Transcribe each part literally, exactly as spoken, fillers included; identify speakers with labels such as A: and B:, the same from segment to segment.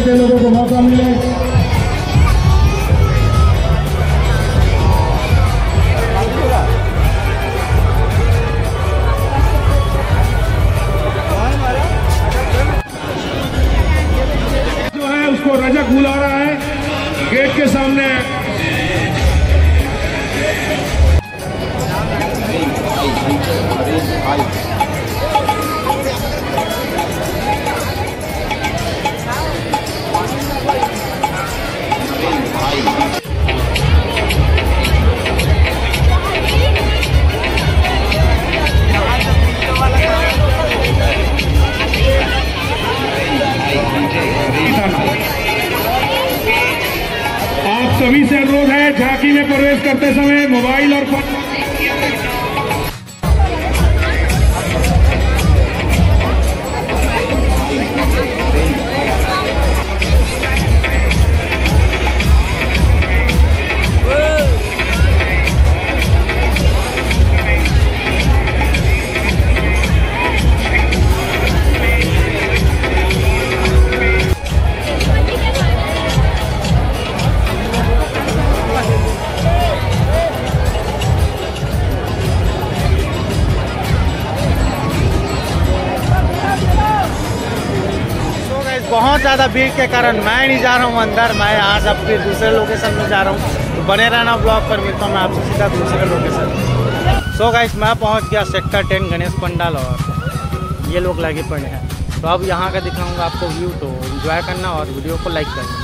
A: जितने लोगों को मौका मिले। जो है उसको रजक बुला रहा है गेट के सामने। आप सभी से अनुरोध है झांकी में प्रवेश करते समय मोबाइल और फोन
B: बहुत ज़्यादा भीड़ के कारण मैं नहीं जा रहा हूँ अंदर। मैं आज अब फिर दूसरे लोकेशन में जा रहा हूँ, तो बने रहना ब्लॉग पर। मिलता हूँ मैं आपसे सीधा दूसरे लोकेशन। सो गाइस मैं पहुँच गया सेक्टर टेन गणेश पंडाल और ये लोग लगे पड़े हैं। तो अब यहाँ का दिखाऊँगा आपको व्यू, तो एंजॉय करना और वीडियो को लाइक करना।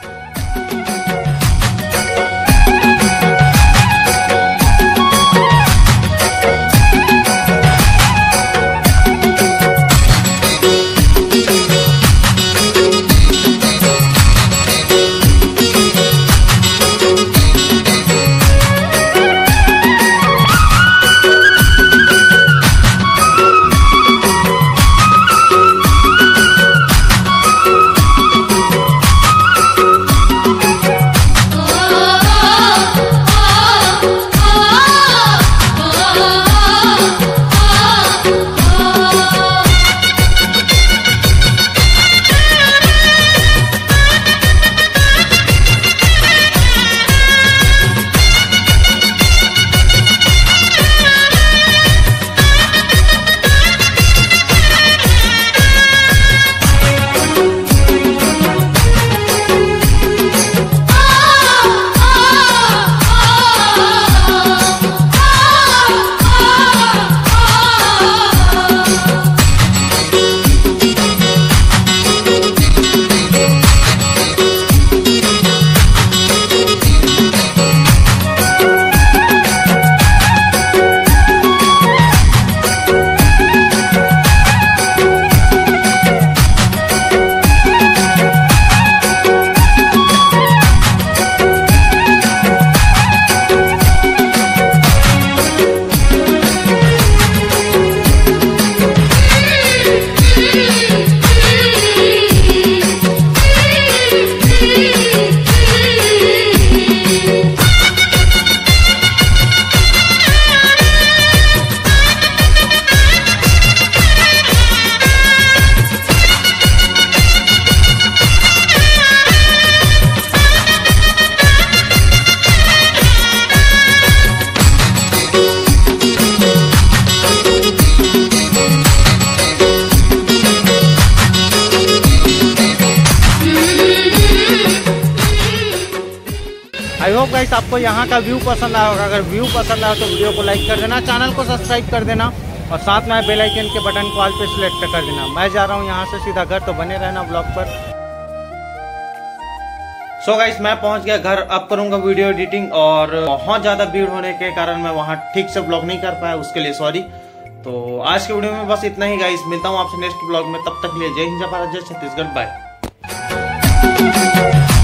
B: आई होप गाइस आपको यहाँ का व्यू पसंद आया होगा। अगर व्यू पसंद आया तो वीडियो को लाइक कर देना, चैनल को सब्सक्राइब कर देना और साथ में बेल आइकन के बटन को ऑल पे सिलेक्ट कर देना। मैं जा रहा हूँ यहाँ से सीधा घर, तो बने रहना ब्लॉग पर। सो गाइस मैं पहुँच गया घर। अब करूँगा वीडियो एडिटिंग और बहुत ज़्यादा भीड़ होने के कारण मैं वहाँ ठीक से ब्लॉग नहीं कर पाया, उसके लिए सॉरी। तो आज के वीडियो में बस इतना ही गाइस। मिलता हूँ आपसे नेक्स्ट ब्लॉग में, तब तक लिए जय हिंद, जय भारत, जय छत्तीसगढ़, बाय।